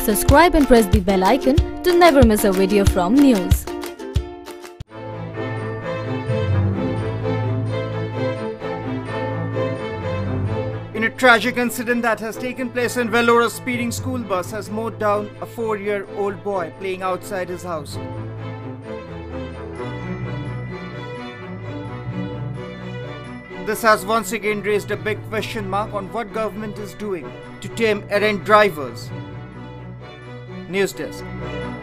Subscribe and press the bell icon to never miss a video from NYOOOZ. In a tragic incident that has taken place in Vellore, a speeding school bus has mowed down a 4-year-old boy playing outside his house. This has once again raised a big question mark on what government is doing to tame errant drivers. NYOOOZ Desk.